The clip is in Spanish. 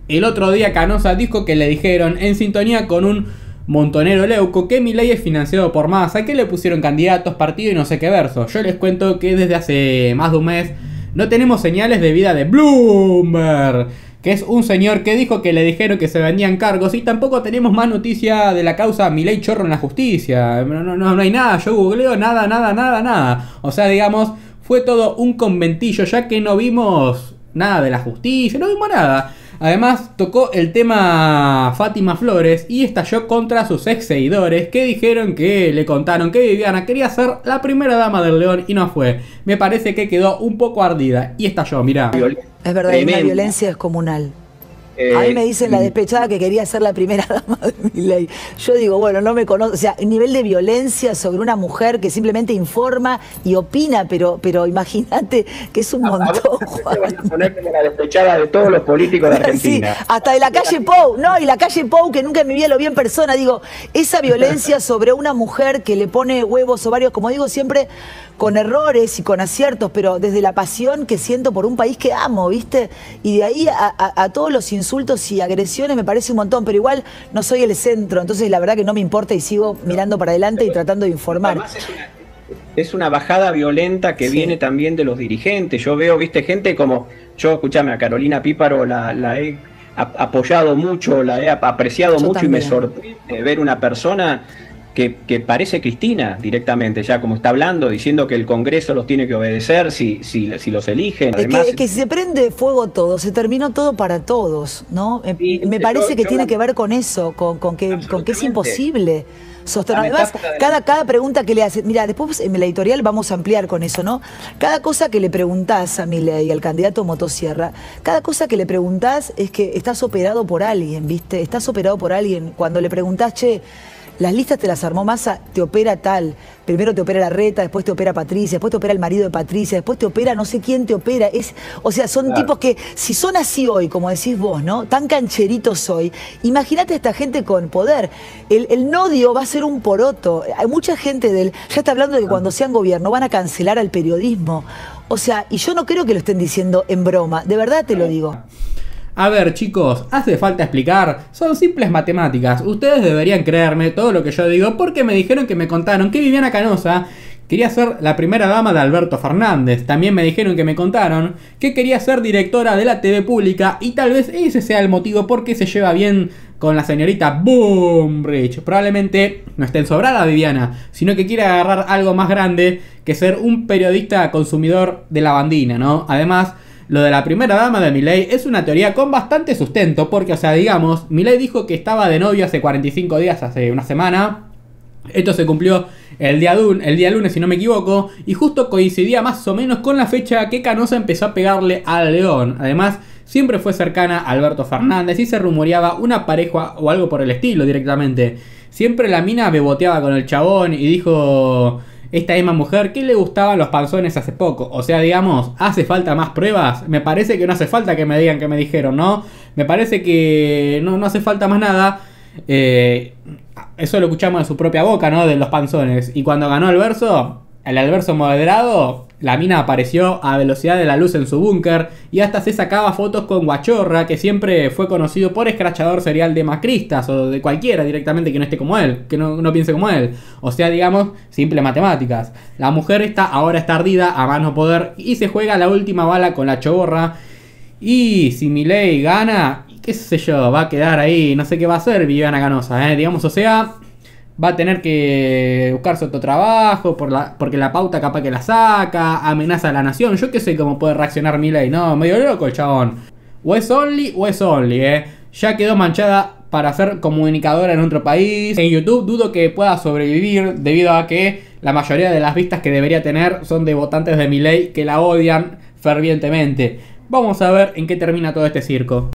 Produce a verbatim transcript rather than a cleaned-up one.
El otro día Canosa dijo que le dijeron, en sintonía con un montonero leuco, que Milei es financiado por Massa, que le pusieron candidatos, partido y no sé qué verso. Yo les cuento que desde hace más de un mes no tenemos señales de vida de Bloomberg, que es un señor que dijo que le dijeron que se vendían cargos, y tampoco tenemos más noticia de la causa Milei Chorro en la justicia. No, no, no hay nada, yo googleo, nada, nada, nada, nada. O sea, digamos, fue todo un conventillo, ya que no vimos nada de la justicia, no vimos nada. Además, tocó el tema Fátima Flores y estalló contra sus ex seguidores, que dijeron que le contaron que Viviana quería ser la primera dama del León y no fue. Me parece que quedó un poco ardida y estalló, mirá. Es verdad, es una violencia descomunal. Eh, a mí me dicen la despechada que quería ser la primera dama de Milei. Yo digo, bueno, no me conozco. O sea, el nivel de violencia sobre una mujer que simplemente informa y opina, pero, pero imagínate que es un montón. Te vas a poner como la despechada de todos los políticos de Argentina. Sí, hasta de la calle Pou, no, y la calle Pou, que nunca en mi vida lo vi en persona. Digo, esa violencia sobre una mujer que le pone huevos, ovarios, como digo siempre, con errores y con aciertos, pero desde la pasión que siento por un país que amo, ¿viste? Y de ahí a, a, a todos los insultos y agresiones me parece un montón, pero igual no soy el centro, entonces la verdad que no me importa y sigo mirando para adelante y tratando de informar. Es una, es una bajada violenta que sí. viene también de los dirigentes. Yo veo, ¿viste? Gente como, yo escuchame, a Carolina Píparo la, la he apoyado mucho, la he apreciado yo mucho también. Y me sorprende ver una persona Que, que parece Cristina directamente, ya como está hablando, diciendo que el Congreso los tiene que obedecer si, si, si los eligen. Además, es que, es que si se prende fuego todo, se terminó todo para todos, ¿no? Y, me parece yo, que yo tiene la... que ver con eso, con, con, que, con que es imposible sostener. Además, cada, cada pregunta que le hace, mira, después en la editorial vamos a ampliar con eso, ¿no? Cada cosa que le preguntás a Milei, al candidato Motosierra, cada cosa que le preguntás es que estás operado por alguien, ¿viste? Estás operado por alguien. Cuando le preguntás, che, las listas te las armó Massa, te opera tal. Primero te opera Larreta, después te opera Patricia, después te opera el marido de Patricia, después te opera no sé quién te opera. Es, o sea, son claro. tipos que, si son así hoy, como decís vos, ¿no? Tan cancheritos hoy, imagínate a esta gente con poder. El, el nodio va a ser un poroto. Hay mucha gente del. Ya está hablando de que cuando sean gobierno van a cancelar al periodismo. O sea, y yo no creo que lo estén diciendo en broma. De verdad te lo digo. A ver, chicos, hace falta explicar, son simples matemáticas. Ustedes deberían creerme todo lo que yo digo porque me dijeron que me contaron que Viviana Canosa quería ser la primera dama de Alberto Fernández. También me dijeron que me contaron que quería ser directora de la T V pública y tal vez ese sea el motivo por qué se lleva bien con la señorita Bullrich. Probablemente no esté ensobrada Viviana, sino que quiere agarrar algo más grande que ser un periodista consumidor de la bandina, ¿no? Además, lo de la primera dama de Milei es una teoría con bastante sustento porque, o sea, digamos, Milei dijo que estaba de novio hace cuarenta y cinco días, hace una semana. Esto se cumplió el día, el día lunes, si no me equivoco, y justo coincidía más o menos con la fecha que Canosa empezó a pegarle al León. Además, siempre fue cercana a Alberto Fernández y se rumoreaba una pareja o algo por el estilo directamente. Siempre la mina beboteaba con el chabón y dijo... Esta misma mujer que le gustaban los panzones hace poco. O sea, digamos, ¿hace falta más pruebas? Me parece que no hace falta que me digan que me dijeron, ¿no? Me parece que no, no hace falta más nada. Eh, eso lo escuchamos de su propia boca, ¿no? De los panzones. Y cuando ganó el verso, el verso moderado, la mina apareció a velocidad de la luz en su búnker y hasta se sacaba fotos con Guachorra, que siempre fue conocido por escrachador serial de macristas o de cualquiera directamente que no esté como él, que no, no piense como él. O sea, digamos, simple matemáticas. La mujer está ahora está ardida a más no poder y se juega la última bala con la choborra. Y si Milei gana, qué sé yo, va a quedar ahí, no sé qué va a hacer Viviana Canosa, ¿eh? Digamos, o sea... Va a tener que buscarse otro trabajo por la, porque la pauta capaz que la saca, amenaza a la nación. Yo qué sé cómo puede reaccionar Milei, no, medio loco el chabón. O es only o es only, eh. Ya quedó manchada para ser comunicadora en otro país. En YouTube dudo que pueda sobrevivir debido a que la mayoría de las vistas que debería tener son de votantes de Milei que la odian fervientemente. Vamos a ver en qué termina todo este circo.